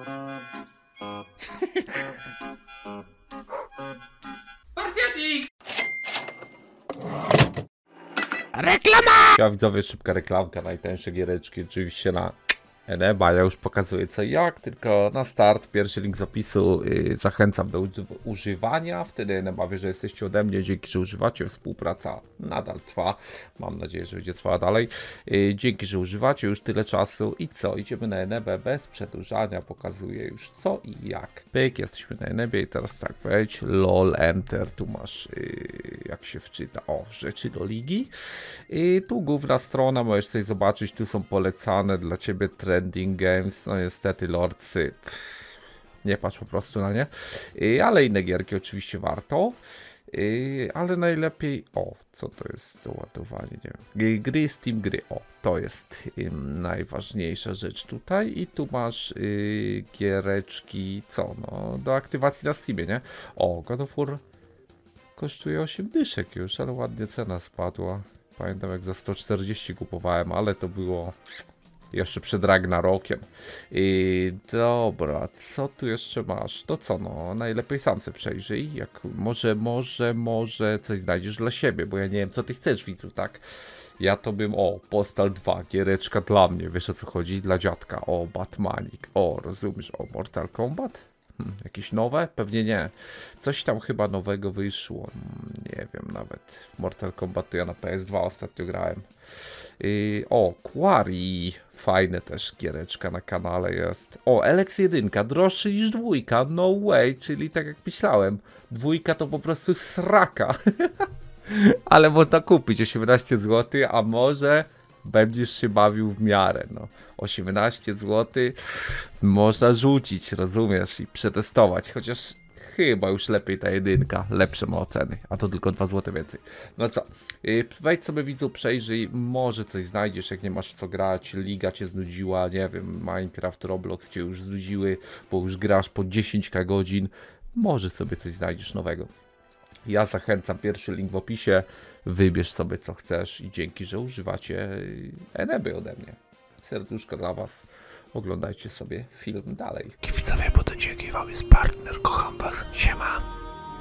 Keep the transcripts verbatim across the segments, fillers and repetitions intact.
Spartiatik! Reklama! Ja widzowie, szybka reklamka, najtańsze giereczki oczywiście na Eneba. Ja już pokazuję co i jak, tylko na start, pierwszy link z opisu, yy, zachęcam do używania, wtedy Eneba wie, że jesteście ode mnie, dzięki, że używacie, współpraca nadal trwa, mam nadzieję, że będzie trwała dalej, yy, dzięki, że używacie już tyle czasu i co, idziemy na Enebę bez przedłużania, pokazuję już co i jak. Pyk, jesteśmy na Enebie i teraz tak, wejdź, lol, enter, tu masz, yy, jak się wczyta, o, rzeczy do ligi, i tu główna strona, możesz sobie zobaczyć, tu są polecane dla ciebie trending games, no niestety lordsy, pff, nie patrz po prostu na nie, I, ale inne gierki oczywiście warto, I, ale najlepiej, o, co to jest do ładowania, nie wiem, gry, Steam gry, o, to jest ym, najważniejsza rzecz tutaj i tu masz y, giereczki, co, no, do aktywacji na Steamie, nie, o, God of War kosztuje osiem dyszek już, ale ładnie cena spadła. Pamiętam jak za sto czterdzieści kupowałem, ale to było jeszcze przed Ragnarokiem. I dobra, co tu jeszcze masz? To co, no najlepiej sam se przejrzyj. Jak może, może, może coś znajdziesz dla siebie, bo ja nie wiem co ty chcesz, widzu, tak? Ja to bym, o, Postal dwa, giereczka dla mnie, wiesz o co chodzi? Dla dziadka, o, Batmanik, o, rozumiesz, o, Mortal Kombat? Hmm, jakieś nowe? Pewnie nie. Coś tam chyba nowego wyszło. Nie wiem nawet. W Mortal Kombat to ja na P S dwa ostatnio grałem. Yy, o, Quarry. Fajne też giereczka na kanale jest. O, Elex jeden, droższy niż dwójka. No way, czyli tak jak myślałem. Dwójka to po prostu sraka. Ale można kupić osiemnaście złotych, a może będziesz się bawił w miarę, no. osiemnaście złotych można rzucić, rozumiesz, i przetestować, chociaż chyba już lepiej ta jedynka, lepsze ma oceny, a to tylko dwa złote więcej. No co, wejdź sobie, widzu, przejrzyj, może coś znajdziesz, jak nie masz w co grać, liga cię znudziła, nie wiem, Minecraft, Roblox cię już znudziły, bo już grasz po dziesięć godzin, może sobie coś znajdziesz nowego. Ja zachęcam, pierwszy link w opisie, wybierz sobie co chcesz i dzięki, że używacie Eneby ode mnie. Serduszko dla was, oglądajcie sobie film dalej. Widzowie, bo do dzięki wam jest partner, kocham was, siema.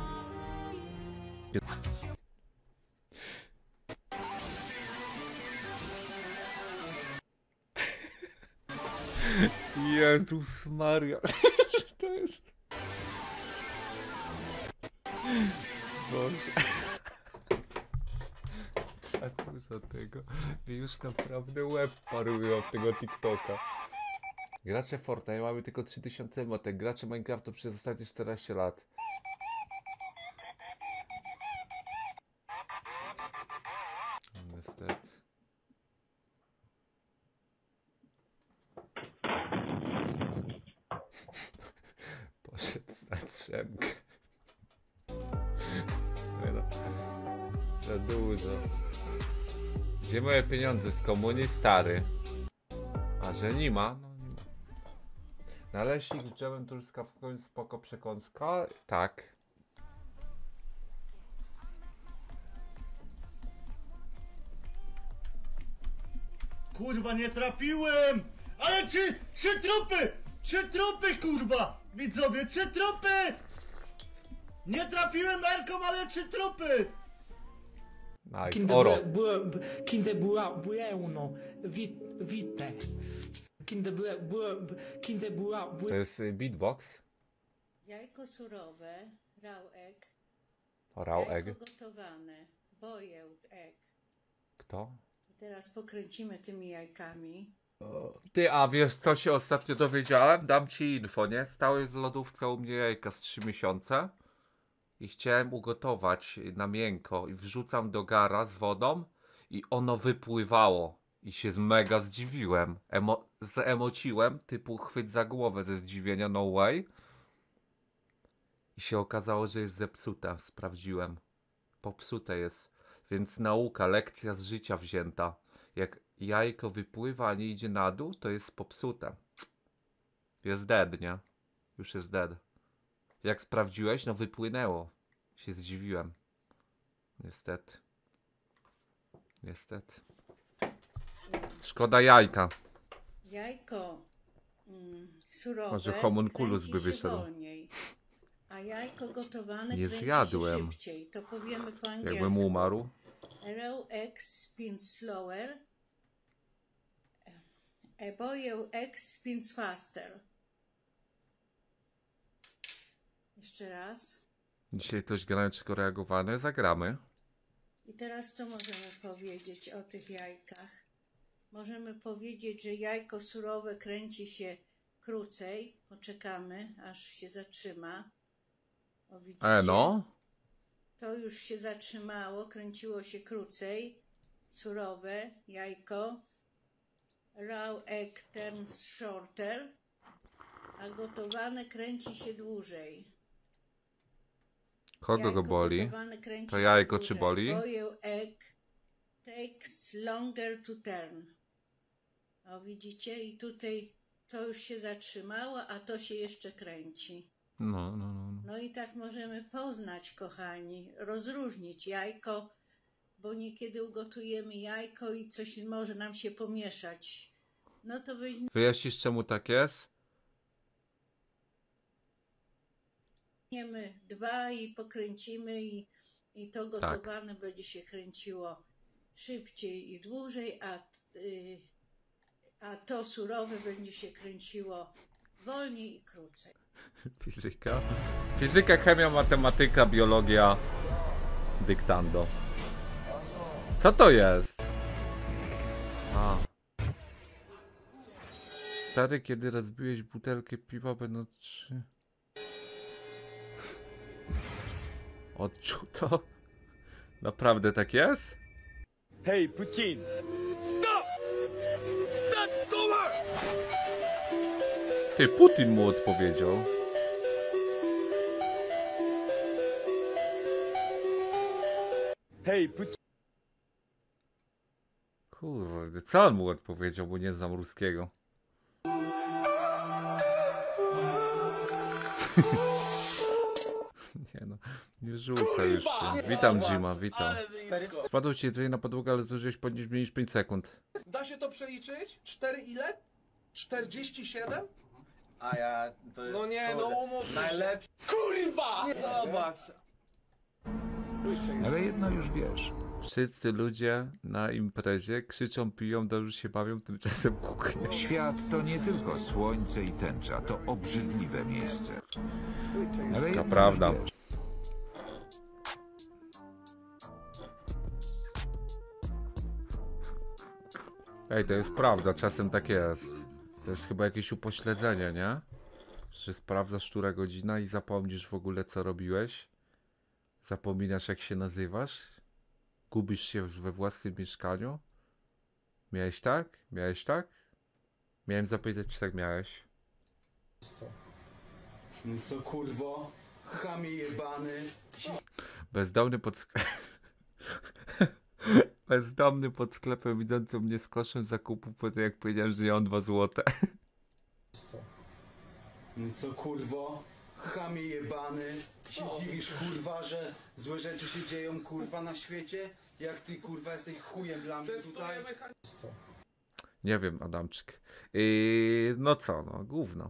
Jezus Maria, to jest... Boże. Za dużo tego. Mi już naprawdę łeb paruje od tego TikToka. Gracze Fortnite mamy tylko trzy tysiące emotek. Gracze Minecraftu przez ostatnie czternaście lat. Niestety. Poszedł na drzemkę. Za dużo. Gdzie moje pieniądze z komuny, stary? A że nie ma? No nie ma. Naleśnik z dżemem truskawkowym, spoko przekąska? Tak. Kurwa, nie trafiłem! Ale trzy, trzy trupy! Trzy trupy, kurwa! Widzowie, trzy trupy! Nie trafiłem Elką, ale trzy trupy! Nice, oro. Kinde bueno, vite. Kinde kinde To jest beatbox. Jajko surowe, raw egg. Raw egg. Jajko gotowane, boiled egg. Kto? I teraz pokręcimy tymi jajkami. Ty, a wiesz co się ostatnio dowiedziałem? Dam ci info, nie? Stały w lodówce u mnie jajka z trzy miesiące. I chciałem ugotować na miękko i wrzucam do gara z wodą i ono wypływało i się mega zdziwiłem, Emo zemociłem, typu chwyt za głowę ze zdziwienia, no way, i się okazało, że jest zepsute, sprawdziłem, popsute jest, więc nauka, lekcja z życia wzięta, jak jajko wypływa, a nie idzie na dół, to jest popsute, jest dead, nie? Już jest dead. Jak sprawdziłeś? No wypłynęło. Się zdziwiłem. Niestety. Niestety. Szkoda jajka. Jajko mm, surowe Może homunculus kręci by się wyszedł. wolniej, a jajko gotowane Nie kręci zjadłem. się szybciej. To powiemy po angielsku. Jakbym umarł. Raw egg spins slower. A boiled egg spins faster. Jeszcze raz. Dzisiaj coś graniczko reagowane, zagramy. I teraz co możemy powiedzieć o tych jajkach? Możemy powiedzieć, że jajko surowe kręci się krócej. Poczekamy, aż się zatrzyma. O, widzicie? E no. To już się zatrzymało, kręciło się krócej. Surowe jajko. Raw egg turns shorter. A gotowane kręci się dłużej. Kogo go Jajko boli? gotowane kręci To się jajko dłużej. czy boli? Boiled egg takes longer to turn. O, widzicie? I tutaj to już się zatrzymało, a to się jeszcze kręci. No, no, no. no. No i tak możemy poznać, kochani, rozróżnić jajko, bo niekiedy ugotujemy jajko i coś może nam się pomieszać. No to Wyjaśnisz, czemu tak jest? weźmiemy dwa i pokręcimy i, i to gotowane tak. będzie się kręciło szybciej i dłużej, a, y, a to surowe będzie się kręciło wolniej i krócej. Fizyka? Fizyka, chemia, matematyka, biologia, dyktando. Co to jest? A. Stary, kiedy rozbiłeś butelkę piwa, będą trzy... Odczuł to? Naprawdę tak jest? Hej, Putin! Stop! Stop to work! Ty, Putin mu odpowiedział. Hej, Putin! Kurde, co on mu odpowiedział, bo nie znam ruskiego. Nie no, nie rzucę już się. Witam, Jima, witam. Spadło ci jedzenie na podłogę, ale zdążyłeś podnieść mniej niż pięć sekund. Da się to przeliczyć? cztery ile? czterdzieści siedem? A ja to jest. No nie, no umówmy się. Najlepszy. Kurwa! Zobacz. Ale jedno już wiesz. Wszyscy ludzie na imprezie krzyczą, piją, dobrze się bawią, tymczasem kuchnia. Świat to nie tylko słońce i tęcza, to obrzydliwe miejsce. Ale To prawda. już wiesz. Ej, to jest prawda, czasem tak jest. To jest chyba jakieś upośledzenie, nie? Że sprawdzasz, która godzina i zapomnisz w ogóle, co robiłeś. Zapominasz, jak się nazywasz. Gubisz się we własnym mieszkaniu. Miałeś tak? Miałeś tak? Miałem zapytać, czy tak miałeś. No co kurwo? Chamie jebany. Bezdomny pod sklepem. Bezdomny pod sklepem, widzący mnie z koszem zakupów, po tym jak powiedziałem, że ja mam dwa złote. No co kurwo? Chamie jebany. Się dziwisz kurwa, że złe rzeczy się dzieją kurwa na świecie? Jak ty kurwa jesteś chujem dla mnie tutaj? Nie wiem, Adamczyk. Yy, no co, no, gówno.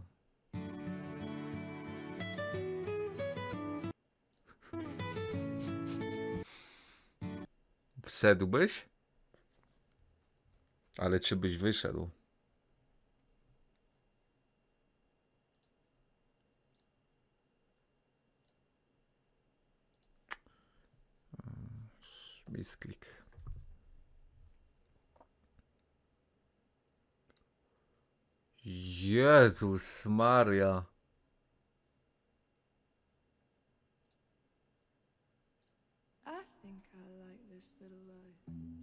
Wszedłbyś? Ale czy byś wyszedł? Misklik. Jezus Maria. I think I like this little life.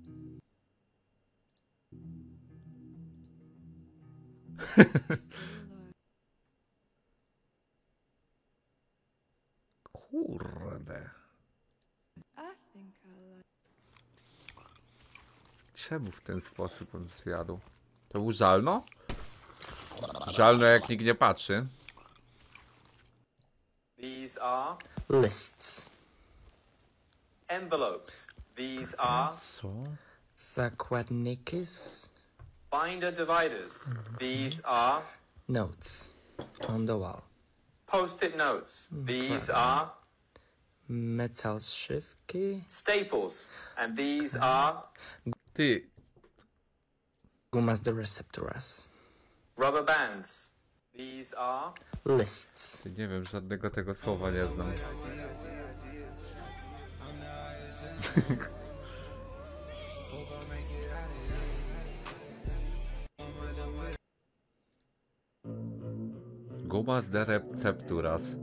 This little life. Kurde. I think I like. Czemu w ten sposób on zjadł? To był żalno? Żalno, jak nikt nie patrzy. These are Lists. envelopes. These are Co? Zakładniki. binder dividers. These are Notes on the wall. Post-it notes. These are Metallschrifki. staples. And these are Ty, Gumas de receptoras. rubber bands. These are Lists. ty nie wiem, żadnego tego słowa nie znam. Gumas de recepturas.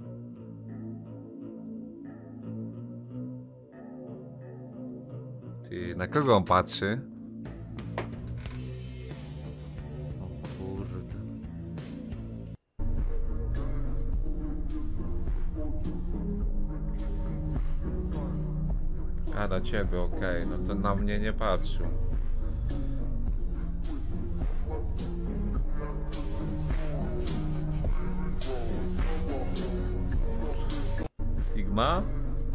Ty, na kogo on patrzy? O kurde. A, na ciebie, okej, no to na mnie nie patrzył. Sigma?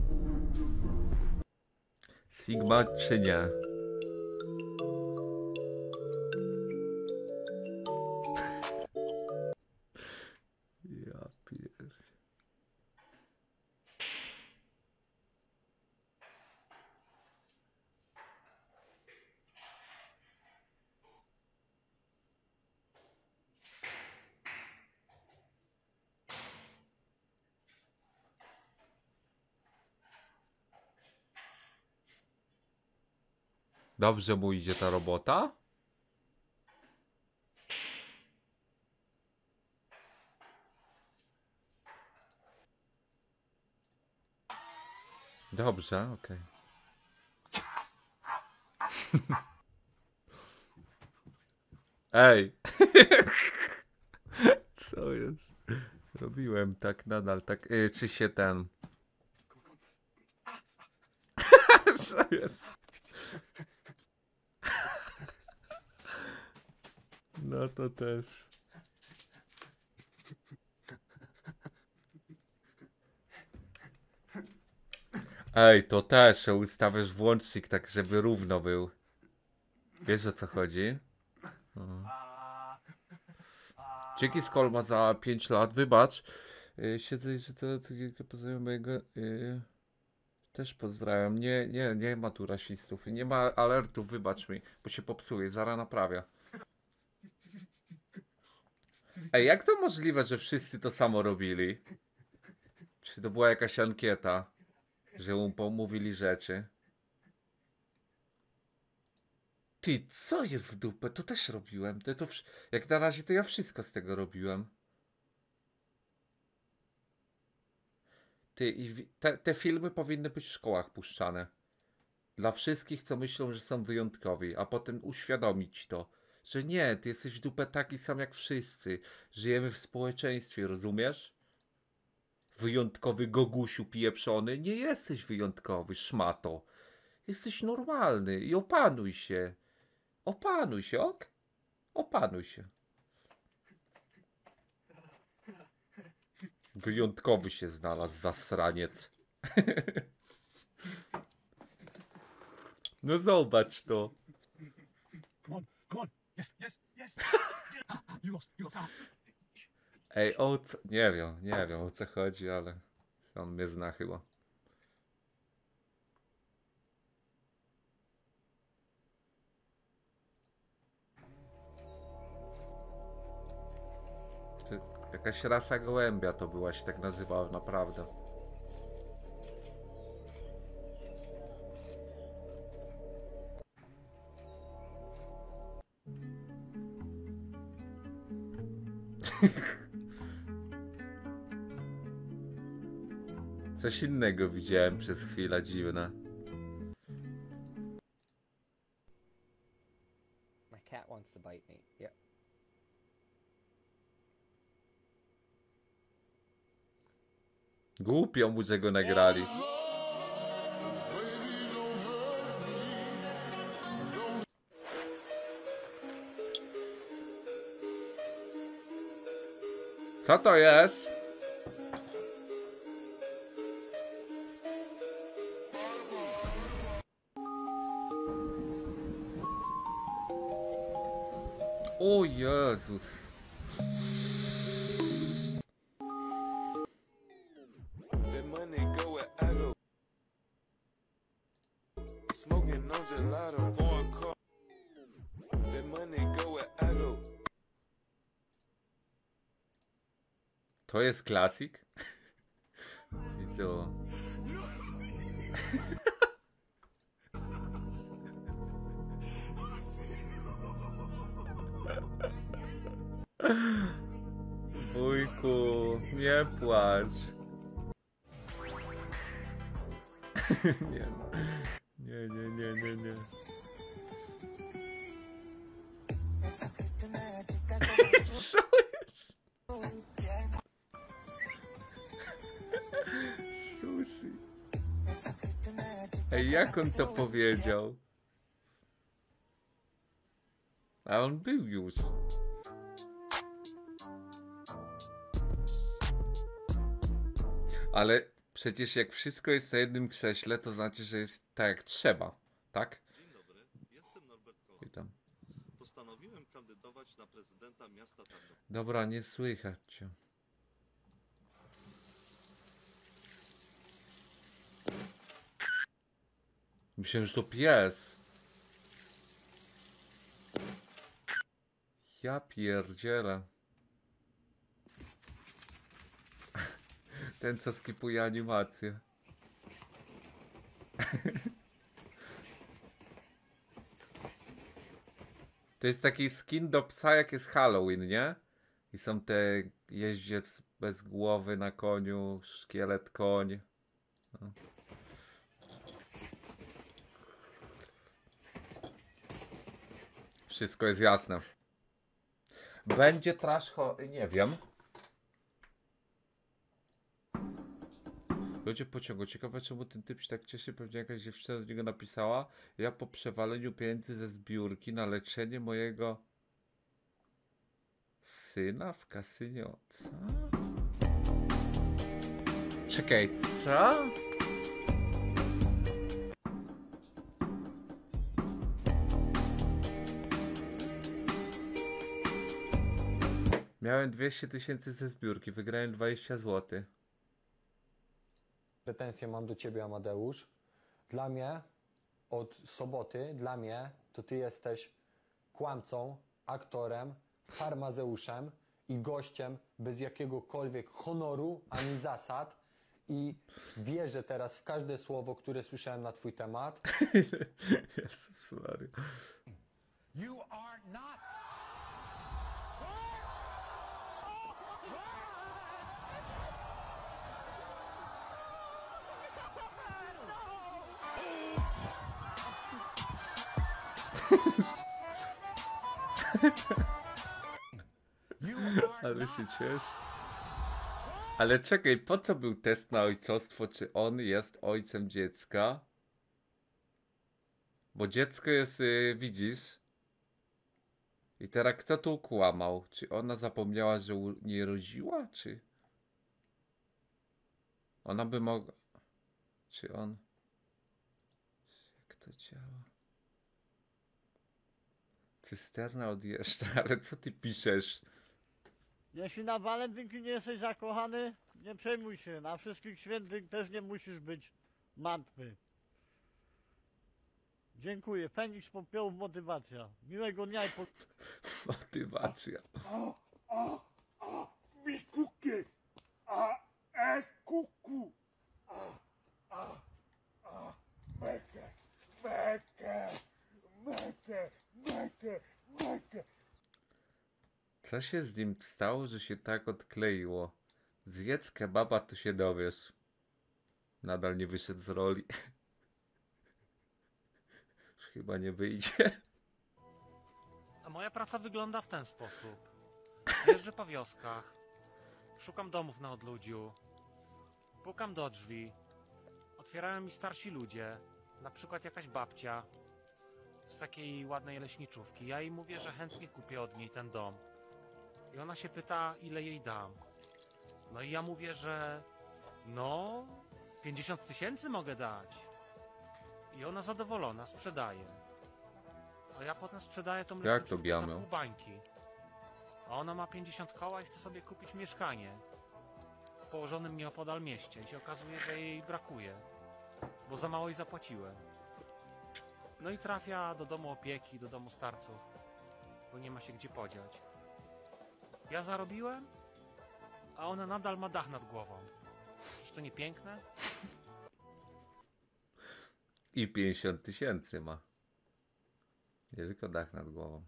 Sigma czy nie? Ja pierdolę. Dobrze mu idzie ta robota? Dobrze, okej. Ej! Co jest? Robiłem tak nadal, tak. Yy, czy się ten. Co jest? No to też. Ej, to też ustawiasz włącznik tak, żeby równo był. Wiesz, o co chodzi? O. Dzięki Skolma za pięć lat, wybacz. Yy, siedzę, że to, to pozdrawiam mojego... Yy, też pozdrawiam. Nie, nie, nie ma tu rasistów. Nie ma alertów, wybacz mi, bo się popsuje, zaraz naprawia. Ej, jak to możliwe, że wszyscy to samo robili? Czy to była jakaś ankieta, że mu pomówili rzeczy? Ty, co jest w dupę? To też robiłem. To, to wsz- jak na razie to ja wszystko z tego robiłem. Ty, i wi- te, te filmy powinny być w szkołach puszczane. Dla wszystkich, co myślą, że są wyjątkowi, a potem uświadomić to, że nie, ty jesteś w dupę taki sam jak wszyscy. Żyjemy w społeczeństwie, rozumiesz? Wyjątkowy gogusiu pieprzony. Nie jesteś wyjątkowy, szmato. Jesteś normalny i opanuj się. Opanuj się, ok? Opanuj się. Wyjątkowy się znalazł, zasraniec. No zobacz to. Ej, o co? Nie wiem, nie wiem o co chodzi, ale on mnie zna chyba. Ty, jakaś rasa gołębia to była, się tak nazywała naprawdę. Coś innego widziałem przez chwilę, dziwne. My cat wants to bite me. Yep. Głupio mu, że go nagrali. Co to jest? O Jezus. To jest klasik? I co? Wujku, nie płacz. Nie, nie, nie, nie, nie, nie. Co jest? Susi. Ej, jak on to powiedział? A on był już. Ale przecież jak wszystko jest na jednym krześle, to znaczy, że jest tak jak trzeba, tak? Dzień dobry, jestem Norbert Koch. Witam. Postanowiłem kandydować na prezydenta miasta Tarnów. Dobra, nie słychać cię. Myślałem, że to pies. Ja pierdzielę. Ten, co skipuje animację. To jest taki skin do psa, jak jest Halloween, nie? I są te jeździec bez głowy na koniu, szkielet koń. No. Wszystko jest jasne. Będzie trash, nie wiem. Ludzie pociągu. Ciekawe, czemu ten typ się tak cieszy. Pewnie jakaś dziewczyna do niego napisała. Ja po przewaleniu pieniędzy ze zbiórki na leczenie mojego syna w kasynie. Co? Czekaj, co? Miałem dwieście tysięcy ze zbiórki. Wygrałem dwadzieścia złotych. Pretensje mam do ciebie, Amadeusz. Dla mnie, od soboty, dla mnie, to ty jesteś kłamcą, aktorem, farmazeuszem i gościem bez jakiegokolwiek honoru ani zasad. I wierzę teraz w każde słowo, które słyszałem na twój temat. Jezus Maria. You are not. Ale się ciesz. Ale czekaj, po co był test na ojcostwo? Czy on jest ojcem dziecka? Bo dziecko jest, yy, widzisz? I teraz kto tu kłamał? Czy ona zapomniała, że nie rodziła? Czy ona by mogła? Czy on? Jak to działa? Cysterna odjeżdża, ale co ty piszesz? Jeśli na walentynki nie jesteś zakochany, nie przejmuj się. Na wszystkich świętych też nie musisz być martwy. Dziękuję. Feniks Popiołów, motywacja. Miłego dnia i po... Motywacja. A, a, a, mi kukie. A, e, kuku. A, a, a, meke, meke, meke, meke, meke. Co się z nim stało, że się tak odkleiło? Zjedz kebaba, to się dowiesz. Nadal nie wyszedł z roli. Już chyba nie wyjdzie. A moja praca wygląda w ten sposób. Jeżdżę po wioskach, szukam domów na odludziu, pukam do drzwi, otwierają mi starsi ludzie, na przykład jakaś babcia z takiej ładnej leśniczówki. Ja jej mówię, że chętnie kupię od niej ten dom. I ona się pyta, ile jej dam. No i ja mówię, że no, pięćdziesiąt tysięcy mogę dać. I ona zadowolona, sprzedaje. A ja potem sprzedaję tą leśniczówkę za pół bańki. A ona ma pięćdziesiąt koła i chce sobie kupić mieszkanie w położonym nieopodal mieście. I się okazuje, że jej brakuje, bo za mało jej zapłaciłem. No i trafia do domu opieki, do domu starców, bo nie ma się gdzie podziać. Ja zarobiłem, a ona nadal ma dach nad głową. Czyż to nie piękne? I pięćdziesiąt tysięcy ma. Nie tylko dach nad głową.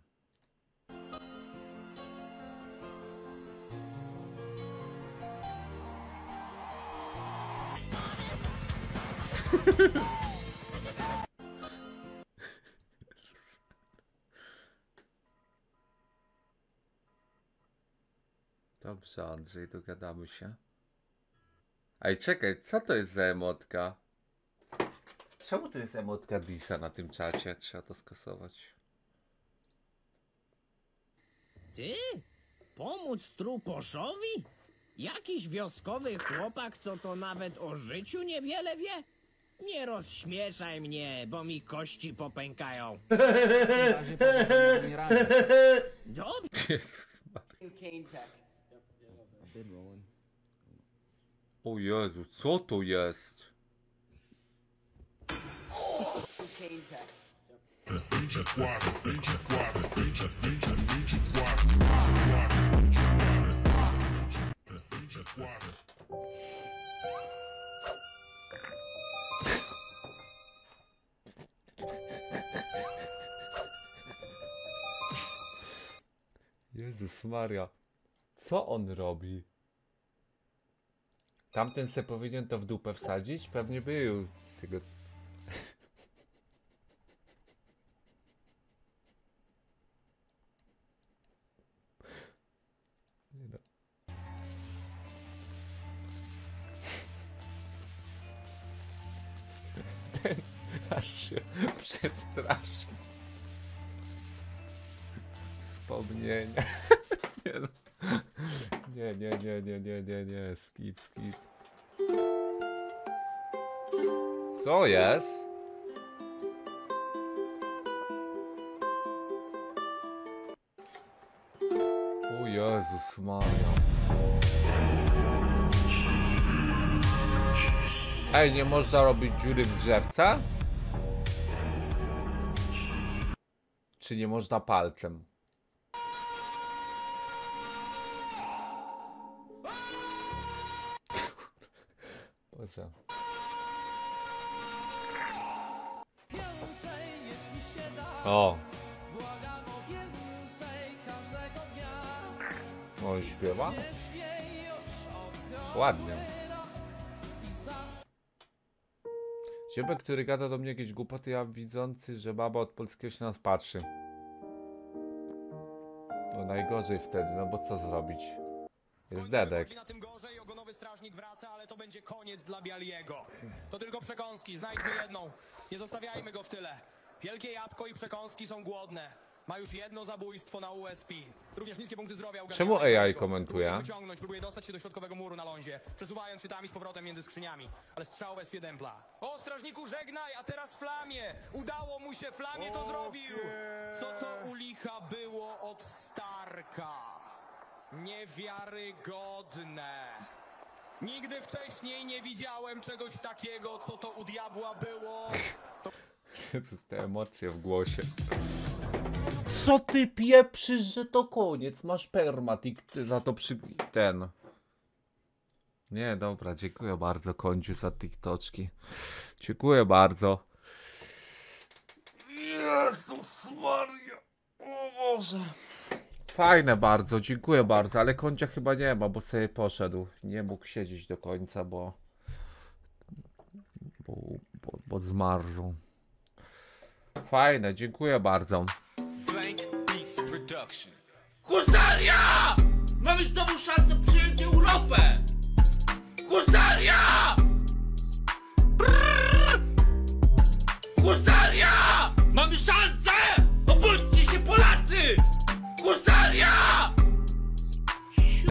Dobrze, Andrzej, dogadamy się. Ej, czekaj, co to jest za emotka? Czemu to jest emotka Disa na tym czacie? Trzeba to skasować. Ty? Pomóc truposzowi? Jakiś wioskowy chłopak, co to nawet o życiu niewiele wie? Nie rozśmieszaj mnie, bo mi kości popękają. Dobrze. Jezus Maria. O Jezu, co to jest? Jezus Maria, co on robi? Tamten se powinien to w dupę wsadzić? Pewnie był z jego... Nie no. Ten aż się przestraszył. Wspomnienia. Nie no. Nie, nie, nie, nie, nie, nie, nie, skip, skip. Co jest? O Jezus Maria. Ej, nie można robić dziury w drzewce? Czy nie można palcem? Boże. O! On śpiewa? Ładnie. Ziobek, który gada do mnie jakieś głupoty, ja widzący, że baba od polskiego się nas patrzy. No najgorzej wtedy, no bo co zrobić? Jest dedek. Na tym gorzej, ogonowy strażnik wraca, ale to będzie koniec dla Bialiego. To tylko przekąski, znajdźmy jedną. Nie zostawiajmy go w tyle. Wielkie jabłko i przekąski są głodne. Ma już jedno zabójstwo na U S P. Również niskie punkty zdrowia. Czemu A I komentuje? Próbuje wyciągnąć, próbuje dostać się do środkowego muru na lądzie, przesuwając szczytami z powrotem między skrzyniami. Ale strzał bez dępla. O, strażniku, żegnaj, a teraz Flamie! Udało mu się, Flamie to zrobił! Co to u licha było od Starka? Niewiarygodne. Nigdy wcześniej nie widziałem czegoś takiego, co to u diabła było. To... Jezus, te emocje w głosie. Co ty pieprzysz, że to koniec? Masz permatik za to przy... ten. Nie, dobra, dziękuję bardzo, Kądziu, za TikToczki. Dziękuję bardzo. Jezus Maria. O Boże. Fajne bardzo, dziękuję bardzo, ale Kądzia chyba nie ma, bo sobie poszedł. Nie mógł siedzieć do końca, bo... Bo, bo, bo zmarzł. Fajne, dziękuję bardzo. Husaria! Mamy znowu szansę przyjąć Europę! Husaria!